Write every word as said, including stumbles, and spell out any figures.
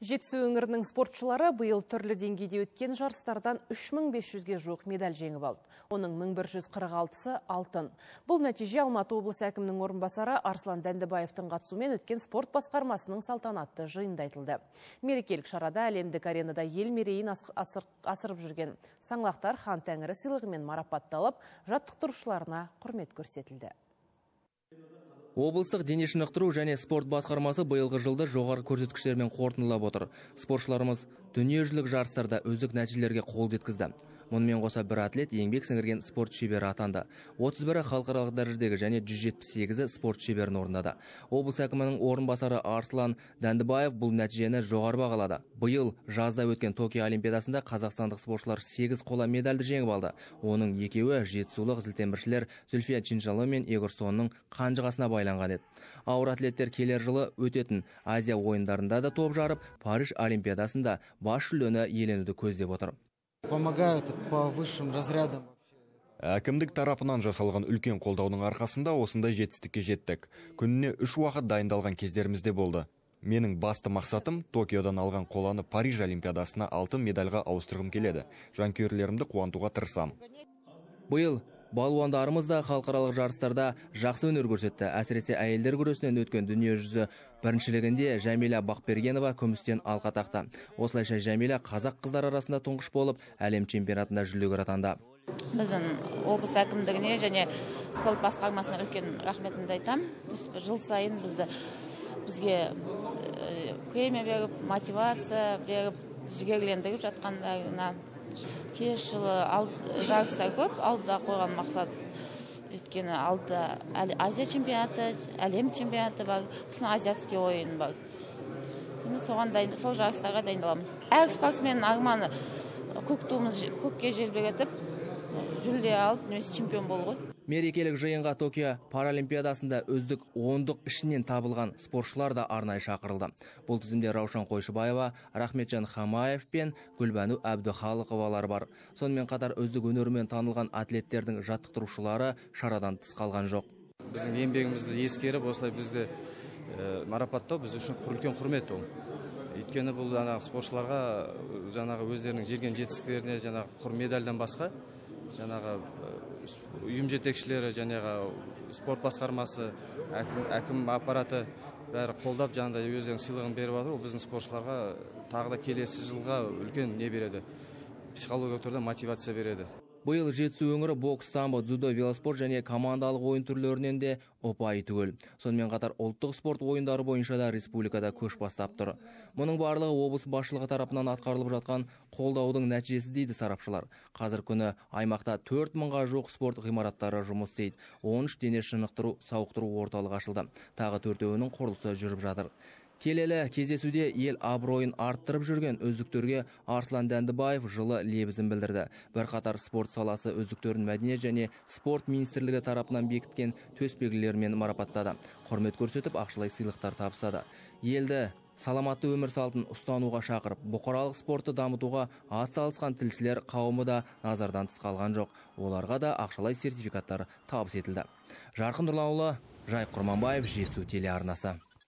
Жетісу өңірінің спортшылары бұйыл түрлі деңгейде өткен жарыстардан үш мың бес жүзге жуық медаль жеңіп алды. Оның мың бір жүз қырық алтысы алтын. Бұл нәтиже Алматы облысы әкімінің орынбасары Арслан Дәндібаевтың қатысуымен өткен спорт басқармасының салтанатты жиында айтылды. Мерекелік шарада әлемдік аренада ел мерейін асырып жүрген саңлақтар хан тәңірі сыйлығымен марапатталып, жаттықтырушыларына құрмет көрсетілді. Облыстық дене шынықтыру және спорт басқармасы биылғы жылды жоғары көрсеткіштермен қорытындылап отыр. Спортшыларымыз дүниежүзілік жарыстарда үздік нәтижелерге қол жеткізді. Мұнымен қоса бір атлет еңбек сіңірген спорт шебері атанды. отыз бірі халықаралық дәрежедегі және жүз жетпіс сегізі спорт шеберін орындады. Облыс әкімінің орынбасары Арслан Дәндібаев бұл нәтижені жоғары бағалады. Биыл жазда өткен Токио олимпиадасында қазақстандық спортшылар сегіз қола медальді жеңіп алды. Оның екеуі жетісулық зілтеміршілер Зүлфия Чиншалы мен Егор Сонның қанжығасына байланған еді. Ауыр атлеттер келер жылы өтетін Азия ойындарында да топ жарып, Париж олимпиадасында бас жүлдені иеленуді көздеп отыр. Помогают по высшим разрядам. Әкімдік тарапынан жасалған үлкен қолдаудың арқасында осындай жетістікке жеттік. Күніне үш уақыт дайындалған кездерімізде болды. Менің басты мақсатым Токиодан алған қоланы Париж олимпиадасына алтын медальға ауыстырғым келеді. Жанкүйерлерімді қуантуға тырысам. Биыл балуандарымыз да халықаралық жарыстарда жақсы өнер көрсетті. Әсіресе әйелдер күресінен өткен дүниежүзі біріншілігінде Жәмила Бақбергенова күмістен алқа тақты. Осылайша Жәмила қазақ қыздар арасында тұңғыш болып, әлем чемпионатында жүлдегер атанды. Біздің облыс әкімдігіне және спорт басқармасына үлкен рахметімді айтам. Жыл сайын бізді бізге премия беріп, мотивация беріп, жігерлендіріп жатқандарына. Кеш жылы жарыстар көп, алдыда қойған мақсат өткені алдыда Азия чемпионаты, әлем чемпионаты бар, сосын азиатский ойын бар. Соған дайын, сол жарыстарға дайындаламыз. Әр спортсменнің арманы көк туымыз көкке желбіретіп, жүлде алып, немесе чемпион болу ғой. Мерекелік жиынға Токио паралимпиадасында үздік ондық ішінен табылған спортшылар да арнайы шақырылды. Бұл тізімде Раушан Қойшыбаева, Рахметжан Хамаев пен Гүлбану Әбдіхалықовалар бар. Сонымен қатар үздік өнерімен танылған атлеттердің жаттықтырушылары шарадан тыс қалған жоқ. Біздің еңбегімізді ескеріп, осылай бізді марапаттау біз үшін үлкен құрмет ол. Өйткені бұл спортшыларға жаңағы өздерінің жерген жетістіктеріне жаңағы медальдан басқа жаңағы ұйым жетекшілері, жаңағы спорт басқармасы, әкім аппараты бәрі қолдап жаңағыдай өздерінің сыйлығын беріп жатыр. Ол біздің спортшыларға тағы да келесі жылға үлкен не береді, психологиялық түрде мотивация береді. Биыл Жетісу өңірі бокс, самбо, дзюдо, велоспорт және командалық ойын түрлерінен де ұпайы түгел. Сонымен қатар ұлттық спорт ойындары бойынша да республикада көш бастап тұр. Мұның барлығы облыс басшылығы тарапынан атқарылып жатқан қолдаудың нәтижесі дейді сарапшылар. Қазір күні аймақта төрт мыңға жуық спорт ғимараттары жұмыс істейді. он үш дене шынықтыру, сауықтыру орталығы ашылды. Тағы төртеуінің құрылысы жүріп жатыр. Келелі кездесуде ел абыройын арттырып жүрген үздіктерге Арслан Дәндібаев жылы лебізін білдірді. Бірқатар спорт саласы үздіктерін мәдениет және спорт министрлігі тарапынан бекіткен төсбелгілермен марапаттады. Құрмет көрсетіп, ақшалай сыйлықтар табыстады. Елді саламатты өмір салтын ұстануға шақырып, бұқаралық спортты дамытуға атсалысқан тілшілер қауымы да назардан тыс қалған жоқ. Оларға да ақшалай сертификаттар табыс етілді. Жарқын Нұрланұлы, Жайық Құрманбаев, Жетісу телеарнасы.